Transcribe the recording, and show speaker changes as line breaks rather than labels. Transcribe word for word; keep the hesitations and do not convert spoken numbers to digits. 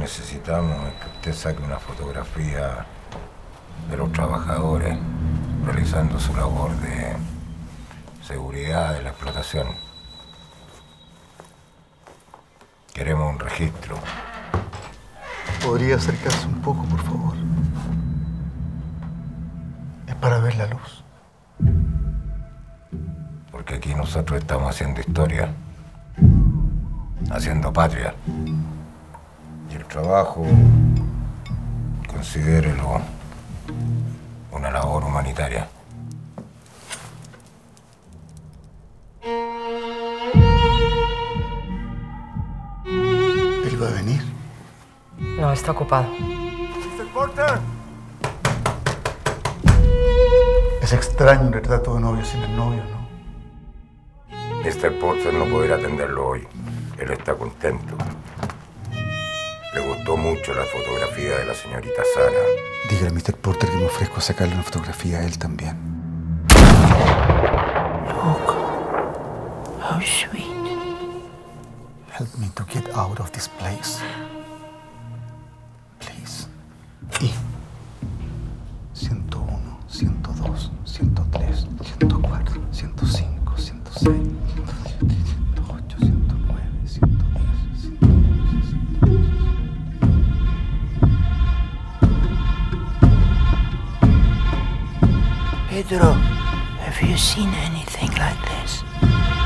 necesitamos es que usted saque una fotografía de los trabajadores realizando su labor de seguridad de la explotación. Queremos un registro.
¿Podría acercarse un poco, por favor? Es para ver la luz.
Porque aquí nosotros estamos haciendo historia, haciendo patria. Y el trabajo, considérelo una labor humanitaria.
¿Él va a venir?
No, está ocupado.
mister Porter. Es extraño un retrato de novio sin el novio, ¿no?
mister Porter no podrá atenderlo hoy. Él está contento. Le gustó mucho la fotografía de la señorita Sara.
Dígale a mister Porter que me ofrezco a sacarle una fotografía a él también.
Look, how sweet.
Help me to get out of this place. Please. Y ciento uno, ciento dos, ciento tres, ciento cuatro, ciento cinco, ciento seis, ciento siete, ciento ocho, ciento nueve, ciento diez, ciento once, ciento doce.
Pedro, have you seen anything like this?